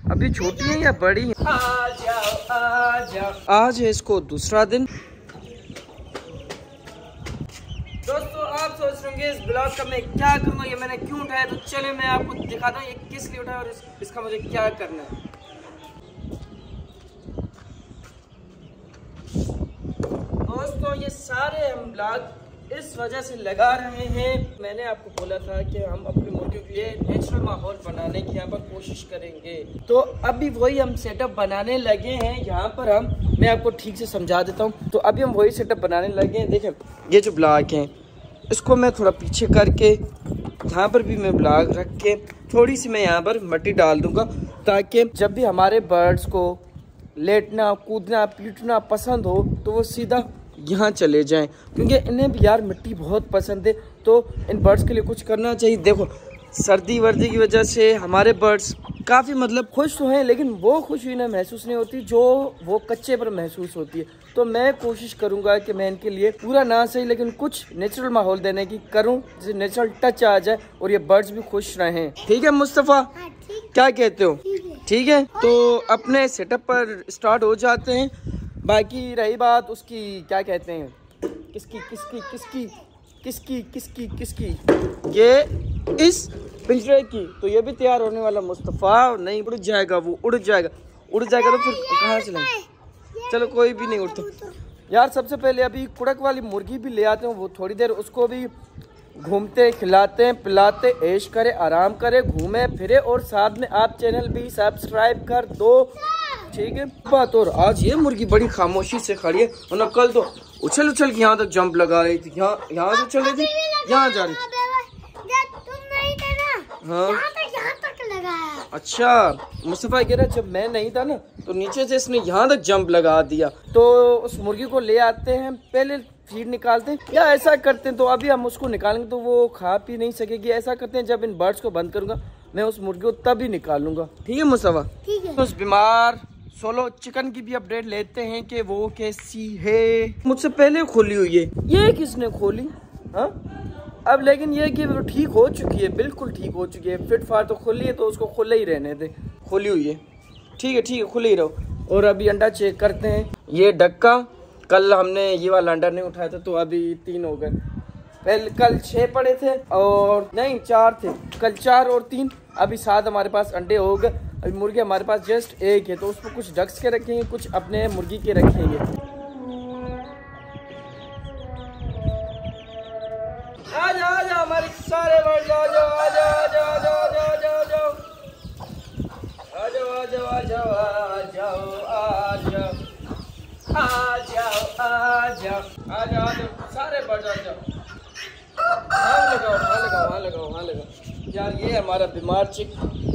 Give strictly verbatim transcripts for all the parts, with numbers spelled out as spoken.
अभी छोटी है या बड़ी है? आ जाओ आ जाओ। आज है इसको दूसरा दिन। दोस्तों आप सोच रहे होंगे इस ब्लॉग का मैं क्या करूँगा, ये मैंने क्यों उठाया, तो चले मैं आपको दिखाता हूँ ये किस लिए उठाया और इस, इसका मुझे क्या करना है। दोस्तों ये सारे हम ब्लॉग इस वजह से लगा रहे हैं, मैंने आपको बोला था कि हम अपनी मुर्गियों के लिए नेचुरल माहौल बनाने की यहाँ पर कोशिश करेंगे। तो अभी वही हम सेटअप बनाने लगे हैं यहाँ पर। हम मैं आपको ठीक से समझा देता हूँ। तो अभी हम वही सेटअप बनाने लगे हैं। देखें ये जो ब्लॉक हैं इसको मैं थोड़ा पीछे करके यहाँ पर भी मैं ब्लॉक रख के थोड़ी सी मैं यहाँ पर मिट्टी डाल दूँगा, ताकि जब भी हमारे बर्ड्स को लेटना कूदना पीटना पसंद हो तो वो सीधा यहाँ चले जाएं, क्योंकि इन्हें भी यार मिट्टी बहुत पसंद है। तो इन बर्ड्स के लिए कुछ करना चाहिए। देखो सर्दी वर्दी की वजह से हमारे बर्ड्स काफ़ी मतलब खुश तो हैं, लेकिन वो खुशी इन्हें महसूस नहीं होती जो वो कच्चे पर महसूस होती है। तो मैं कोशिश करूँगा कि मैं इनके लिए पूरा ना सही लेकिन कुछ नेचुरल माहौल देने की करूँ, जिससे नेचुरल टच आ जाए और ये बर्ड्स भी खुश रहें। ठीक है मुस्तफ़ा, क्या कहते हो? ठीक है, तो अपने सेटअप पर स्टार्ट हो जाते हैं। बाकी रही बात उसकी क्या कहते हैं, किसकी किसकी किसकी किसकी किसकी किसकी ये इस पिंजरे की, तो ये भी तैयार होने वाला मुस्तफ़ा। नहीं उड़ जाएगा, वो उड़ जाएगा उड़ जाएगा तो फिर कहाँ से लाएं? चलो कोई भी नहीं उड़ता यार। सबसे पहले अभी कुड़क वाली मुर्गी भी ले आते हैं, वो थोड़ी देर उसको भी घूमते खिलाते पिलाते ऐश करे आराम करे घूमे फिरे, और साथ में आप चैनल भी सब्सक्राइब कर दो। ठीक है बात। और आज ये मुर्गी बड़ी खामोशी से खड़ी है, वरना कल तो उछल उछल के यहाँ तक जंप लगा रही थी। यहाँ यहाँ से चल रही थी, यहाँ जा रही थी। हाँ अच्छा मुस्तफ़ा कह रहा जब मैं नहीं था ना तो नीचे से इसने यहाँ तक जंप लगा दिया। तो उस मुर्गी को ले आते हैं, पहले फीड निकालते हैं या ऐसा करते हैं। तो अभी हम उसको निकालेंगे तो वो खा पी नहीं सकेगी। ऐसा करते हैं जब इन बर्ड्स को बंद करूंगा मैं उस मुर्गी को तभी निकालूंगा। ठीक है मुस्तफ़ा? ठीक है। तो उस बीमार सोलो चिकन की भी अपडेट लेते हैं कि वो कैसी है। मुझसे पहले खोली हुई है, ये किसने खोली? हाँ अब लेकिन ये कि वो ठीक हो चुकी है, बिल्कुल ठीक हो चुकी है। फिट फाट तो खुली है तो उसको खुला ही रहने दे, खुली हुई है। ठीक है ठीक है खुले ही रहो। और अभी अंडा चेक करते हैं। ये डक्का कल हमने ये वाला अंडा नहीं उठाया था तो अभी तीन हो गए। पहले कल छः पड़े थे और नहीं चार थे, कल चार और तीन अभी सात हमारे पास अंडे हो गए। अभी मुर्गी हमारे पास जस्ट एक है, तो उसको कुछ डक्स के रखेंगे कुछ अपने मुर्गी के रखेंगे। आ जाओ आ जाओ हमारे सारे बर्ड जाओ जाओ आ जाओ आ जाओ आ जाओ आ जाओ आ जाओ आ जाओ आ जाओ आ जाओ आ जाओ आ जाओ आ जाओ आ जाओ आ जाओ सारे बर्ड आ जाओ। हाँ लगाओ हाँ लगाओ हाँ लगाओ हाँ लगाओ। यार ये हमारा बीमार चिक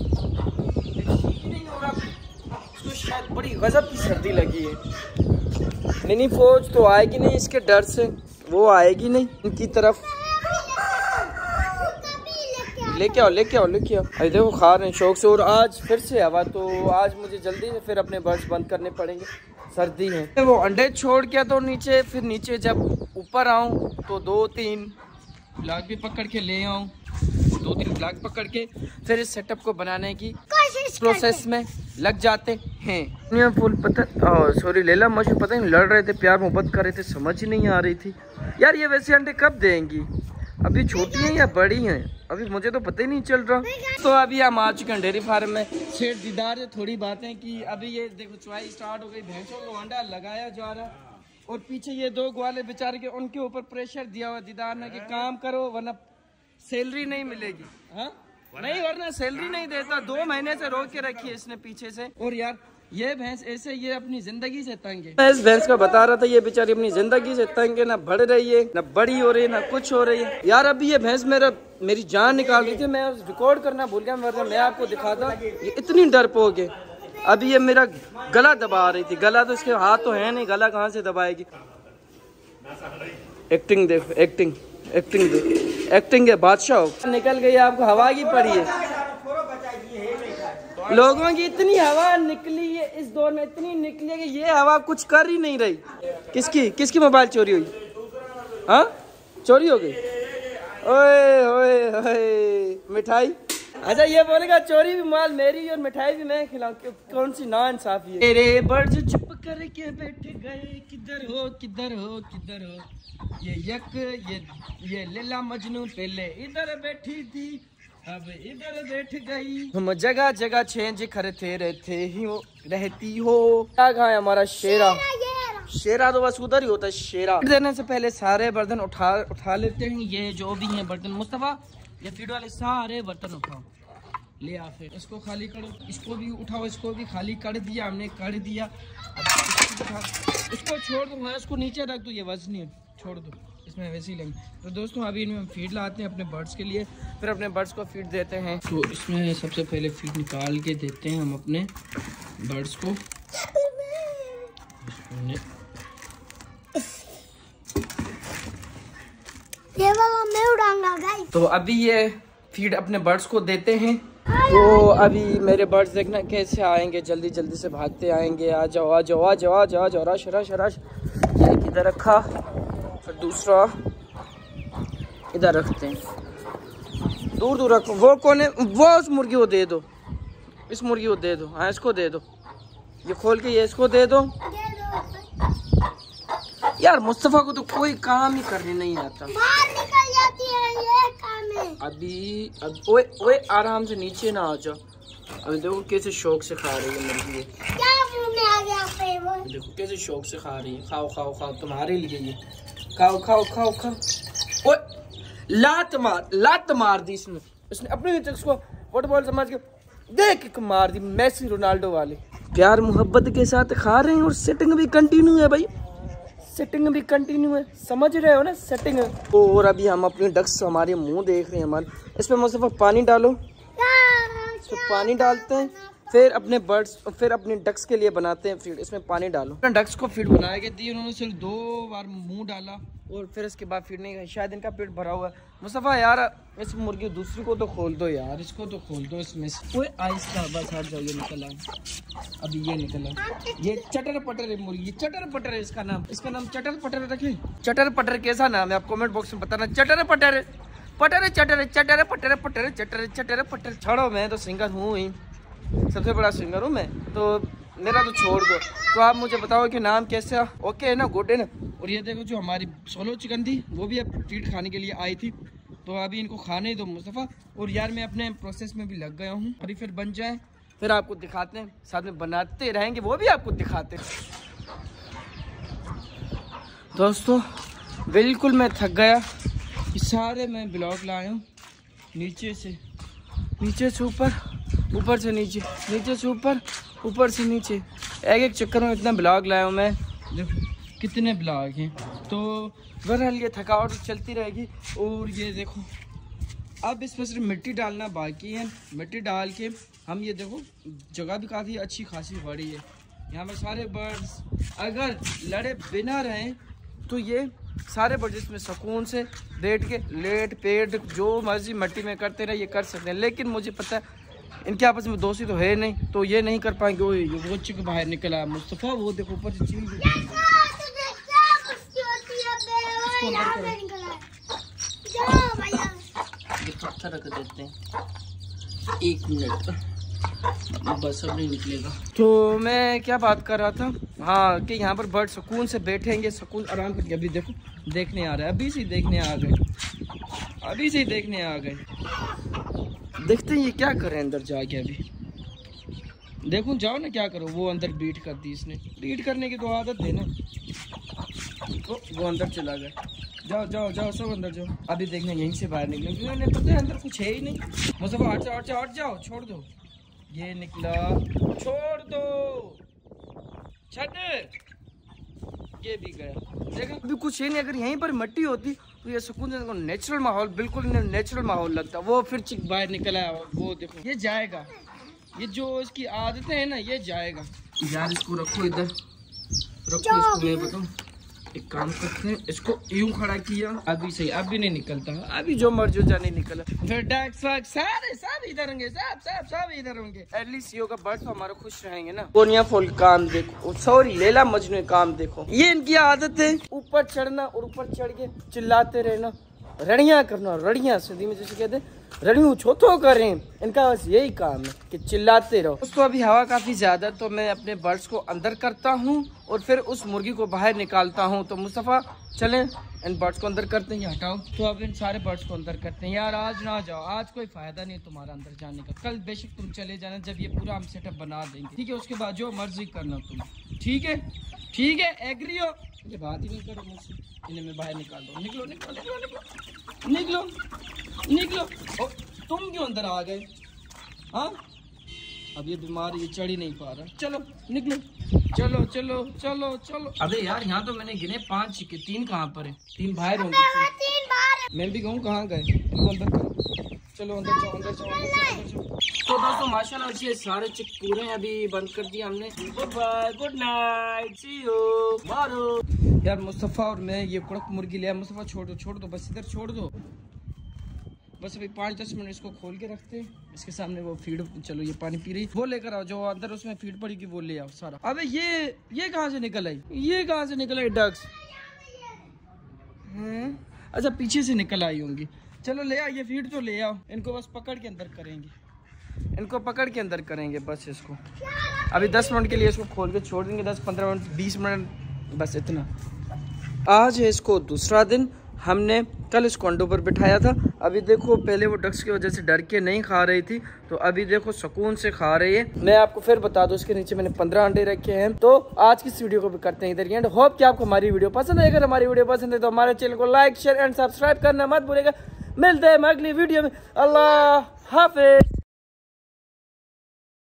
नहीं हो रहा, इसको शायद बड़ी गजब की सर्दी लगी है। मिनी फौज तो आएगी नहीं इसके डर से, वो आएगी नहीं इनकी तरफ। लेके आओ लेके आओ लेके आओ। अरे देखो खा रहे हैं शौक से। और आज फिर से हवा, तो आज मुझे जल्दी से फिर अपने बर्ड्स बंद करने पड़ेंगे, सर्दी है। वो अंडे छोड़ के तो नीचे, फिर नीचे जब ऊपर आऊँ तो दो तीन ब्लॉक भी पकड़ के ले आऊँ, दो तीन ब्लॉक पकड़ के फिर इस सेटअप को बनाने की प्रोसेस में लग जाते हैं। फुल पता सॉरी लेला मुझे पता नहीं लड़ रहे थे, प्यार मोहब्बत कर रहे थे, समझ ही नहीं आ रही थी यार। ये वैसे अंडे कब देंगी? अभी छोटी हैं या बड़ी हैं अभी मुझे तो पता ही नहीं चल रहा। तो अभी हम आ चुके हैं डेयरी फार्म में। सेठ दीदार से थोड़ी बातें की। अभी ये देखो चुवाई स्टार्ट हो गई, भैंसों को अंडा लगाया जा रहा, और पीछे ये दो ग्वाले बेचारे के उनके ऊपर प्रेशर दिया हुआ दीदार ने कि काम करो वरना सैलरी नहीं मिलेगी। हाँ नहीं वरना सैलरी नहीं देता। दो महीने से रोक के रखी है इसने पीछे से। और यार ये भैंस ऐसे ये अपनी जिंदगी से तंग है। मैं इस भैंस का बता रहा था ये बेचारी अपनी जिंदगी से तंग है, ना बढ़ रही है ना बड़ी हो रही है ना कुछ हो रही है। यार अभी ये भैंस मेरा मेरी जान निकाल रही थी, मैं रिकॉर्ड करना भूल गया, वरना मैं आपको दिखाता। ये इतनी डरपोक है। अभी ये मेरा गला दबा रही थी। गला तो इसके हाथ तो है नहीं, गला कहाँ से दबाएगी। एक्टिंग देख एक्टिंग एक्टिंग देख एक्टिंग के बादशाह। निकल गई आपको हवा की पड़ी है। लोगों की इतनी हवा निकली है इस दौर में, इतनी निकली है कि ये हवा कुछ कर ही नहीं रही। किसकी किसकी मोबाइल चोरी हुई? हाँ चोरी हो गई। ओए ओए ओए मिठाई अच्छा ये बोलेगा चोरी भी माल मेरी और मिठाई भी मैं खिलाऊं, कौन सी नाइंसाफी है। मेरे बर्ड्स चुप करके बैठ गए, किधर हो किधर हो किधर हो। ये यक ये ये लैला मजनू पहले इधर बैठी थी, अब इधर बैठ गई। हम जगह जगह चेंज करते रहते ही हो रहती हो। क्या कहा है हमारा शेरा? शेरा तो बस उधर ही होता है शेरा। देने से पहले सारे बर्तन उठा उठा लेते हैं। ये जो भी हैं बर्तन, मुस्तफा ये फीड वाले सारे बर्तन उठाओ, ले आ फिर इसको खाली करो, इसको भी उठाओ, इसको भी खाली कर दिया हमने, कर दिया। अब इसको उठा, इसको छोड़ दो, हाँ इसको नीचे रख दो, ये वजनी है, छोड़ दो, इसमें वैसे ही लेंगे। तो दोस्तों अभी इनमें हम फीड लाते हैं अपने बर्ड्स के लिए, फिर अपने बर्ड्स को फीड देते हैं। तो इसमें सबसे पहले फीड निकाल के देते हैं हम अपने बर्ड्स को। ये वाला मैं उड़ाऊंगा गाइस। तो अभी ये फीड अपने बर्ड्स को देते हैं। तो अभी मेरे बर्ड्स देखना कैसे आएंगे, जल्दी जल्दी से भागते आएंगे। आ जाओ आ जाओ आ जाओ आ जाओ आ जाओ, रश रश रश। ये किधर रखा, फिर दूसरा इधर रखते हैं, दूर दूर रखो। वो कौन है? वो उस मुर्गी को दे दो, इस मुर्गी को दे दो, हाँ इसको दे दो। ये खोल के ये इसको दे दो। यार मुस्तफा को तो कोई काम ही करने नहीं आता, बाहर निकल जाती है, ये काम है। अभी अब ओए ओए आराम से नीचे ना आ जाओ। अभी देखो कैसे शौक से खा रही है मुर्गी, क्या मुंह में आ गया पे वो, देखो कैसे शौक से खा रही है। खाओ खाओ खाओ, तुम्हारे लिए ये, खाओ खाओ खाओ खाओ। ओए लात मार, लात मार दी इसने, इसने अपने को फुटबॉल समझ के देख के मार दी, मेसी रोनाल्डो वाले। प्यार मोहब्बत के साथ खा रहे हैं और सेटिंग भी कंटिन्यू है भाई, सेटिंग भी कंटिन्यू है, समझ रहे हो ना, सेटिंग है। और अभी हम अपने डक्स हमारे मुंह देख रहे हैं हमारे, इसमें मुझसे पानी डालो, इसमें पानी डालते हैं, फिर अपने बर्ड्स फिर अपने डक्स के लिए बनाते हैं फीड, इसमें पानी डालो। डक्स को फीड बनाया गया थी, उन्होंने सिर्फ दो बार मुंह डाला और फिर इसके बाद फीड नहीं, शायद इनका पेट भरा हुआ है। मुस्तफा यार इस मुर्गी दूसरी को तो खोल दो यार, इसको तो खोल दो इसमें से। कोई आहिस्ता बस हट जाओ, ये निकल आए, अभी ये निकला, ये चटर पटर है मुर्गी, चटर पटर है इसका नाम, इसका नाम चटर पटर रखे। चटर पटर कैसा नाम है आप कमेंट बॉक्स में बताना। चटर पटर पटर चटर चटर पटर पटर चटर चटर पटर। छोड़ो मैं तो सिंगर हूँ ही, सबसे बड़ा सिंगर हूँ मैं, तो मेरा तो छोड़ दो। तो आप मुझे बताओ कि नाम कैसा, ओके है ना, गुड है ना। और ये देखो जो हमारी सोलो चिकन थी वो भी अब फीड खाने के लिए आई थी, तो अभी इनको खाने दो मुस्तफा। और यार मैं अपने प्रोसेस में भी लग गया हूँ, अभी फिर बन जाए फिर आपको दिखाते हैं, साथ में बनाते रहेंगे वो भी आपको दिखाते हैं। दोस्तों बिल्कुल मैं थक गया, ये सारे मैं ब्लॉग लाया हूँ, नीचे से नीचे से ऊपर, ऊपर से नीचे, नीचे से ऊपर, ऊपर से नीचे, एक एक चक्कर में इतना ब्लॉग लाया हूँ मैं, देखो कितने ब्लॉग हैं। तो बहरहाल ये थकावट चलती रहेगी। और ये देखो अब इसमें सिर्फ मिट्टी डालना बाकी है, मिट्टी डाल के हम ये देखो जगह भी काफ़ी अच्छी खासी बड़ी है, यहाँ पर सारे बर्ड्स अगर लड़े बिना रहें तो ये सारे बर्ड्स इसमें सुकून से बैठ के लेट पेट जो मर्जी मिट्टी में करते रहे, ये कर सकते हैं। लेकिन मुझे पता है इनके आपस में दोस्ती तो है नहीं, तो ये नहीं कर पाएंगे। वो वो चिक बाहर निकला मुस्तफा, वो देखो ऊपर से चील पत्थर रख देते हैं, एक मिनट बस अब नहीं निकलेगा। तो मैं क्या बात कर रहा था, हाँ कि यहाँ पर बर्ड सुकून से बैठेंगे, सुकून आराम करके। अभी देखो देखने आ रहा है, अभी से देखने आ गए, अभी से देखने आ गए। देखते हैं ये क्या करें अंदर जाके। अभी देखो जाओ ना क्या करो, वो अंदर बीट कर दी इसने, बीट करने की तो आदत है ना, तो वो अंदर चला गया। जाओ जाओ जाओ सब अंदर जाओ, अभी देखना यहीं से बाहर निकले, क्योंकि पता है अंदर कुछ है ही नहीं। मुस्तफा हट जाओ हट जाओ हट जाओ, छोड़ दो, ये निकला, छोड़ दो, छट, ये भी गया। देखा अभी कुछ है नहीं, अगर यहीं पर मिट्टी होती तो ये सुकून से नेचुरल माहौल, बिल्कुल नेचुरल माहौल लगता। वो फिर चिक बाहर निकल आया, वो देखो ये जाएगा, ये जो इसकी आदतें हैं ना ये जाएगा। यार इसको रखो इधर, रखो इसको, मैं बताऊँ एक काम करते हैं, इसको यूं खड़ा किया, अभी सही, अभी नहीं निकलता, अभी जो मर्जी जा नहीं निकला, फिर डैक्स सारे सब इधर होंगे, सब सब सब इधर होंगे। एटलीस्ट ये होगा बर्ड्स तो हमारे खुश रहेंगे ना। कोनिया फुल काम देखो, सॉरी लैला मजनू काम देखो, ये इनकी आदत है, ऊपर चढ़ना और ऊपर चढ़ के चिल्लाते रहना, रड़ियाँ करना, रड़ियाँ सिंधी में जैसे कहते हैं रनियो छोतो करें, इनका बस यही काम है कि चिल्लाते रहो। दोस्तों अभी हवा काफी ज्यादा, तो मैं अपने बर्ड्स को अंदर करता हूँ और फिर उस मुर्गी को बाहर निकालता हूँ। तो मुस्तफ़ा चलें इन बर्ड्स को अंदर करते हैं, ये हटाओ। तो अब इन सारे बर्ड्स को अंदर करते हैं। यार आज ना जाओ, आज कोई फायदा नहीं तुम्हारा अंदर जाने का, कल बेशक तुम चले जाना जब ये पूरा हम सेटअप बना देंगे, ठीक है? उसके बाद जो मर्जी करना तुम, ठीक है? ठीक है, एग्री हो? ये बात ही नहीं करो मुझसे, इन्हें मैं बाहर निकाल दो। निकलो निकलो निकलो निकलो निकलो निकलो। ओ, तुम क्यों अंदर आ गए? हाँ अब ये बीमार, ये चढ़ ही नहीं पा रहा। चलो निकलो, चलो चलो चलो चलो। अबे यार यहाँ तो मैंने गिने पांच चिके, तीन कहाँ पर है? तीन बाहर होंगे। मैं भी कहूँ कहाँ गए? इनको अंदर करो, चलो अंदर जाओ अंदर जाओ अंदर जाओ। तो दोस्तों माशाल्लाह से सारे चिक पूरे हैं, अभी बंद कर दिया हमने। Goodbye, good night, see you मारो। यार मुस्तफ़ा और मैं ये कड़क मुर्गी लिया। मुस्तफ़ा छोड़ दो छोड़ दो, बस इधर छोड़ दो बस। अभी पाँच दस मिनट इसको खोल के रखते हैं। इसके सामने वो फीड, चलो ये पानी पी रही, वो लेकर आओ जो अंदर उसमें फीड पड़ी की, वो ले आओ सारा। अबे ये ये कहाँ से निकल आई? ये कहाँ से निकल आई डक्स? हैं अच्छा पीछे से निकल आई होंगी। चलो ले आओ, ये फीड तो ले आओ। इनको बस पकड़ के अंदर करेंगे, इनको पकड़ के अंदर करेंगे बस। इसको अभी दस मिनट के लिए इसको खोल के छोड़ देंगे, दस पंद्रह मिनट बीस मिनट बस इतना। आज है इसको दूसरा दिन। हमने कल इसको अंडों पर बिठाया था। अभी देखो पहले वो डक्स की वजह से डर के नहीं खा रही थी, तो अभी देखो सुकून से खा रही है। मैं आपको फिर बता दूं, इसके नीचे मैंने पंद्रह अंडे रखे हैं। तो आज की इस वीडियो को भी करते हैं इधर एंड। होप कि आपको हमारी वीडियो पसंद है। अगर हमारी वीडियो पसंद है तो हमारे चैनल को लाइक शेयर एंड सब्सक्राइब करना मत भूलिएगा। मिलते हैं अगली वीडियो में। अल्लाह हाफिज।